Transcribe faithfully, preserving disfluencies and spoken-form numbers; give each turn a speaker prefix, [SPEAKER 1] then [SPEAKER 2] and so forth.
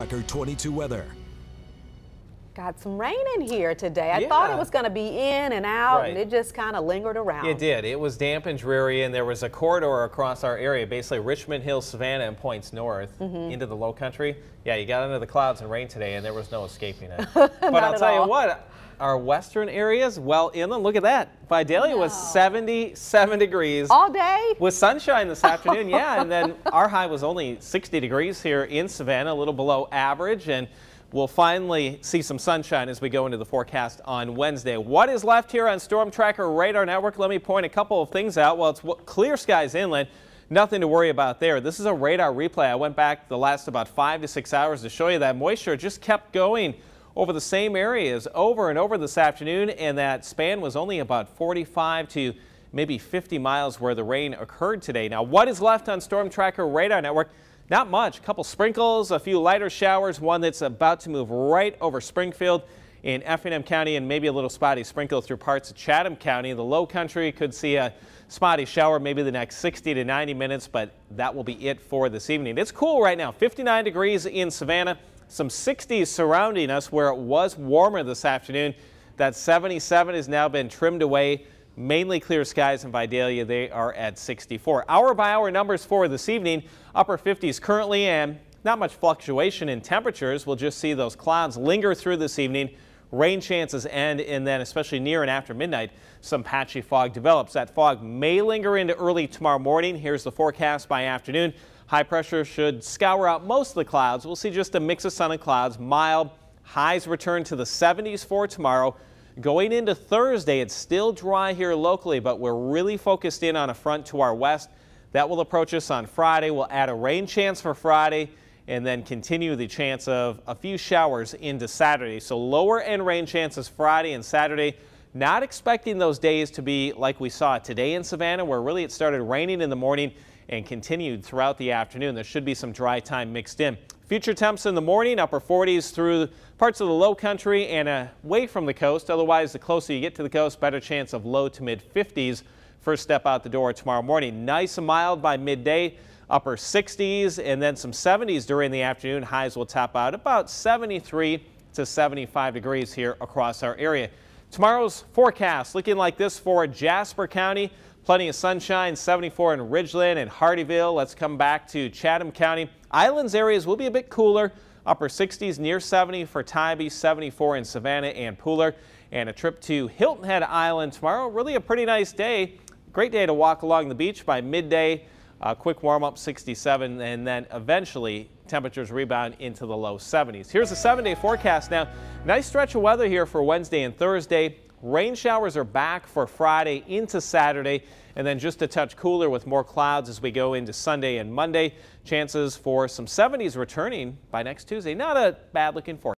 [SPEAKER 1] Tracker twenty-two weather.
[SPEAKER 2] Got some rain in here today. I
[SPEAKER 3] yeah.
[SPEAKER 2] thought it was going to be in and out,
[SPEAKER 3] right.
[SPEAKER 2] and it just kind of lingered around.
[SPEAKER 3] It did. It was damp and dreary, and there was a corridor across our area, basically Richmond Hill, Savannah, and points north mm-hmm. into the low country. Yeah, you got under the clouds and rain today, and there was no escaping it. But I'll tell all. you what, our western areas, well, inland, look at that. Vidalia no. was seventy-seven degrees.
[SPEAKER 2] All day?
[SPEAKER 3] With sunshine this afternoon, yeah, and then our high was only sixty degrees here in Savannah, a little below average, and we'll finally see some sunshine as we go into the forecast on Wednesday. What is left here on Storm Tracker Radar Network? Let me point a couple of things out. Well, it's clear skies inland. Nothing to worry about there. This is a radar replay. I went back the last about five to six hours to show you that moisture just kept going over the same areas over and over this afternoon, and that span was only about forty-five to maybe fifty miles where the rain occurred today. Now, what is left on Storm Tracker Radar Network? Not much. A couple sprinkles, a few lighter showers, one that's about to move right over Springfield in Effingham County, and maybe a little spotty sprinkle through parts of Chatham County. The low country could see a spotty shower maybe the next sixty to ninety minutes, but that will be it for this evening. It's cool right now, fifty-nine degrees in Savannah, some sixties surrounding us where it was warmer this afternoon. That seventy-seven has now been trimmed away. Mainly clear skies in Vidalia. They are at sixty-four. Hour by hour numbers for this evening. Upper fifties currently, and not much fluctuation in temperatures. We'll just see those clouds linger through this evening. Rain chances end, and then especially near and after midnight, some patchy fog develops. That fog may linger into early tomorrow morning. Here's the forecast by afternoon. High pressure should scour out most of the clouds. We'll see just a mix of sun and clouds. Mild highs return to the seventies for tomorrow. Going into Thursday, it's still dry here locally, but we're really focused in on a front to our west. That will approach us on Friday. We'll add a rain chance for Friday and then continue the chance of a few showers into Saturday. So lower end rain chances Friday and Saturday. Not expecting those days to be like we saw today in Savannah, where really it started raining in the morning and continued throughout the afternoon. There should be some dry time mixed in. Future temps in the morning, upper forties through parts of the low country and away from the coast. Otherwise, the closer you get to the coast, better chance of low to mid fifties. First step out the door tomorrow morning. Nice and mild by midday, upper sixties, and then some seventies during the afternoon. Highs will top out about seventy-three to seventy-five degrees here across our area. Tomorrow's forecast looking like this for Jasper County. Plenty of sunshine, seventy-four in Ridgeland and Hardeeville. Let's come back to Chatham County. Islands areas will be a bit cooler. Upper sixties near seventy for Tybee, seventy-four in Savannah and Pooler. And a trip to Hilton Head Island tomorrow. Really a pretty nice day. Great day to walk along the beach by midday. A quick warm up, sixty-seven, and then eventually temperatures rebound into the low seventies. Here's a seven day forecast now. Nice stretch of weather here for Wednesday and Thursday. Rain showers are back for Friday into Saturday, and then just a touch cooler with more clouds as we go into Sunday and Monday. Chances for some seventies returning by next Tuesday. Not a bad looking forecast.